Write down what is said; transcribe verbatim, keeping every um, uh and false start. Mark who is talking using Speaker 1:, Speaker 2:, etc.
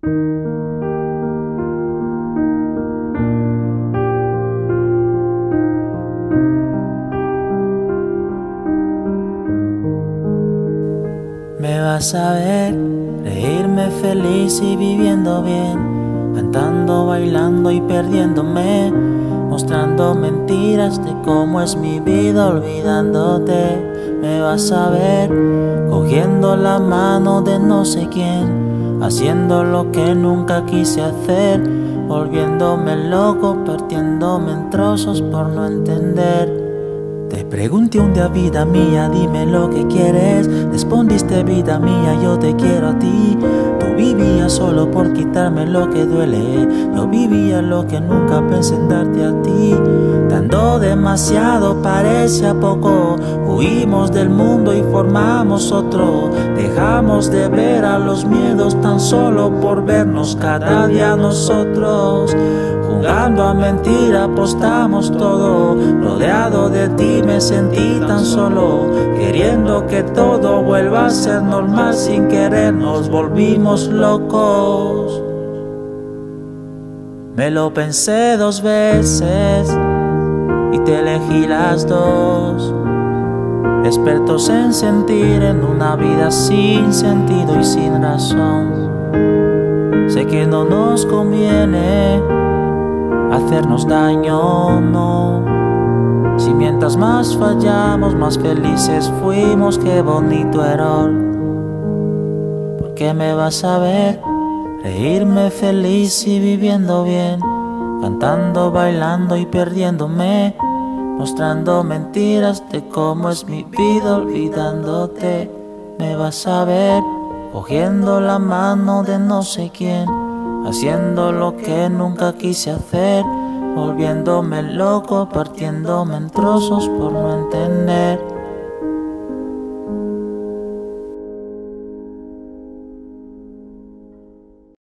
Speaker 1: Me vas a ver reírme feliz y viviendo bien, cantando, bailando y perdiéndome, mostrando mentiras de cómo es mi vida olvidándote. Me vas a ver cogiendo la mano de no sé quién, haciendo lo que nunca quise hacer, volviéndome loco, partiéndome en trozos por no entender. Te pregunté un día, vida mía, dime lo que quieres. Respondiste, vida mía, yo te quiero a ti. Tú vivías solo por quitarme lo que duele, yo vivía lo que nunca pensé en darte a ti. Dando demasiado parece a poco, huimos del mundo y formamos otro. Dejamos de ver a los miedos tan solo por vernos cada día nosotros. Jugando a mentir apostamos todo, rodeado de ti me sentí tan solo, queriendo que todo vuelva a ser normal, sin querer nos volvimos locos. Me lo pensé dos veces y te elegí las dos, expertos en sentir en una vida sin sentido y sin razón. Sé que no nos conviene hacernos daño, no. Si mientras más fallamos, más felices fuimos, qué bonito error. ¿Por qué me vas a ver reírme feliz y viviendo bien, cantando, bailando y perdiéndome, mostrando mentiras de cómo es mi vida olvidándote? Me vas a ver cogiendo la mano de no sé quién, haciendo lo que nunca quise hacer, volviéndome loco, partiéndome en trozos por no entender.